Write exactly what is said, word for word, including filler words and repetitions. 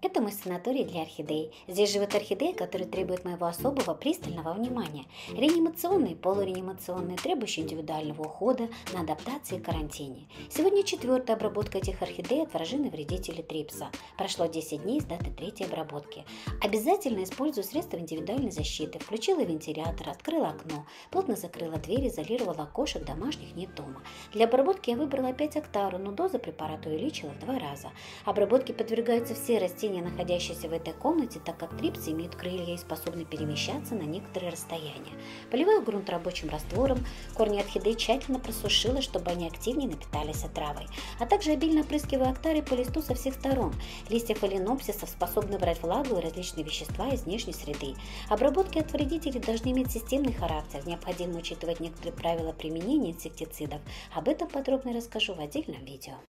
Это мой санаторий для орхидей. Здесь живут орхидеи, которые требуют моего особого пристального внимания. Реанимационные, полуреанимационные, требующие индивидуального ухода на адаптации и карантине. Сегодня четвертая обработка этих орхидей от вражины вредителей трипса. Прошло десять дней с даты третьей обработки. Обязательно использую средства индивидуальной защиты. Включила вентилятор, открыла окно, плотно закрыла дверь, изолировала окошек, домашних нет дома. Для обработки я выбрала опять октару, но дозу препарата увеличила в два раза. Обработке подвергаются все растения, находящиеся в этой комнате, так как трипсы имеют крылья и способны перемещаться на некоторые расстояния. Поливаю грунт рабочим раствором, корни орхидей тщательно просушила, чтобы они активнее напитались отравой, а также обильно опрыскиваю октарой по листу со всех сторон. Листья фаленопсисов способны брать влагу и различные вещества из внешней среды. Обработки от вредителей должны иметь системный характер, необходимо учитывать некоторые правила применения инсектицидов. Об этом подробно расскажу в отдельном видео.